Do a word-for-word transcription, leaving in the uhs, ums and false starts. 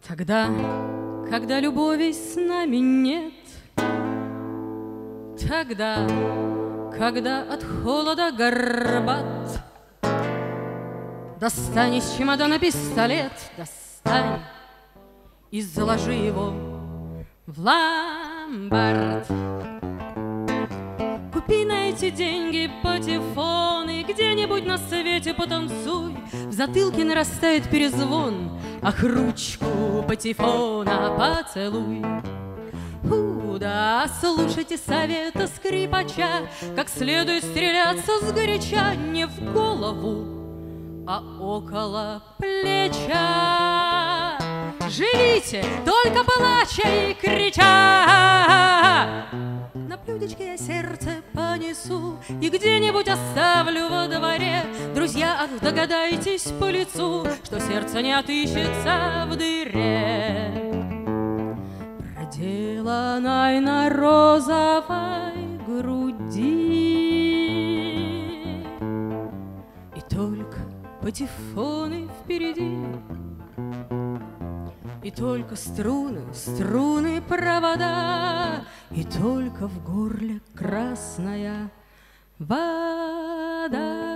Тогда, когда любови с нами нет, тогда, когда от холода горбат, достань из чемодана пистолет, достань и заложи его в ломбард. Купи на эти деньги патефоны, где-нибудь на свете потанцуй, в затылке нарастает перезвон, ах, ручку патефона поцелуй. У, да, слушайте совета скрипача, как следует стреляться сгоряча не в голову, а около плеча. Живите, только плача и крича. На блюдечке я сердце понесу и где-нибудь оставлю во дворе. Друзья, ах, догадайтесь по лицу, что сердце не отыщется в дыре, проделанной на розовой груди. И только патефоны впереди, и только струны, струны, провода, и только в горле красная вода.